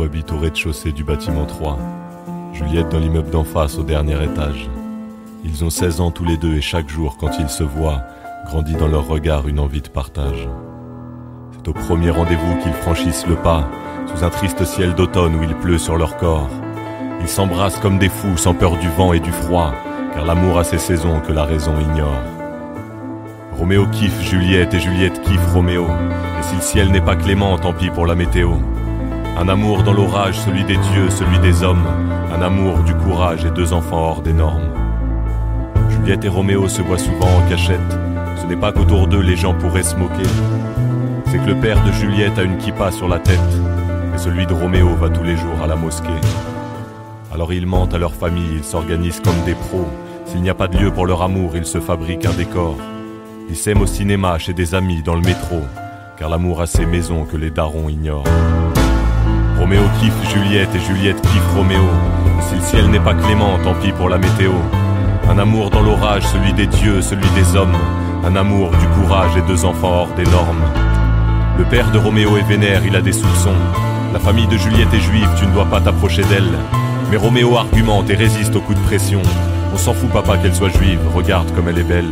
habite au rez-de-chaussée du bâtiment 3. Juliette dans l'immeuble d'en face au dernier étage. Ils ont 16 ans tous les deux et chaque jour, quand ils se voient, grandit dans leur regard une envie de partage. C'est au premier rendez-vous qu'ils franchissent le pas, sous un triste ciel d'automne où il pleut sur leur corps. Ils s'embrassent comme des fous, sans peur du vent et du froid, car l'amour a ses saisons que la raison ignore. Roméo kiffe Juliette et Juliette kiffe Roméo, et si le ciel n'est pas clément, tant pis pour la météo. Un amour dans l'orage, celui des dieux, celui des hommes, un amour du courage et 2 enfants hors des normes. Juliette et Roméo se voient souvent en cachette, ce n'est pas qu'autour d'eux les gens pourraient se moquer. C'est que le père de Juliette a une kippa sur la tête, et celui de Roméo va tous les jours à la mosquée. Alors ils mentent à leur famille, ils s'organisent comme des pros. S'il n'y a pas de lieu pour leur amour, ils se fabriquent un décor. Ils s'aiment au cinéma, chez des amis, dans le métro, car l'amour a ses maisons que les darons ignorent. Roméo kiffe Juliette et Juliette kiffe Roméo, et si le ciel n'est pas clément, tant pis pour la météo. Un amour dans l'orage, celui des dieux, celui des hommes, un amour du courage et 2 enfants hors des normes. Le père de Roméo est vénère, il a des soupçons. La famille de Juliette est juive, tu ne dois pas t'approcher d'elle. Mais Roméo argumente et résiste aux coups de pression. On s'en fout papa qu'elle soit juive, regarde comme elle est belle.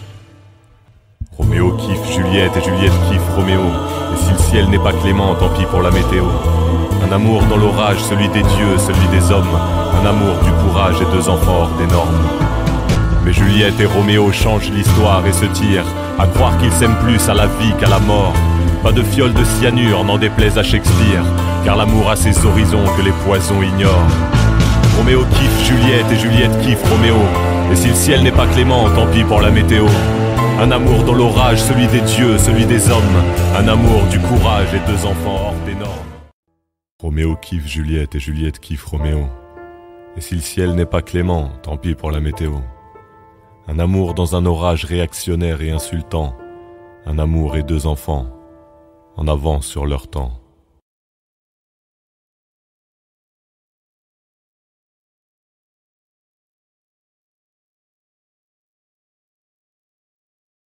Roméo kiffe Juliette et Juliette kiffe Roméo, et si le ciel n'est pas clément, tant pis pour la météo. Un amour dans l'orage, celui des dieux, celui des hommes, un amour du courage et 2 enfants hors des normes. Mais Juliette et Roméo changent l'histoire et se tirent, à croire qu'ils s'aiment plus à la vie qu'à la mort. Pas de fiole de cyanure, n'en déplaise à Shakespeare, car l'amour a ses horizons que les poisons ignorent. Roméo kiffe Juliette et Juliette kiffe Roméo, et si le ciel n'est pas clément, tant pis pour la météo. Un amour dans l'orage, celui des dieux, celui des hommes, un amour du courage et 2 enfants hors des normes. Roméo kiffe Juliette et Juliette kiffe Roméo, et si le ciel n'est pas clément, tant pis pour la météo. Un amour dans un orage réactionnaire et insultant, un amour et 2 enfants, en avance sur leur temps.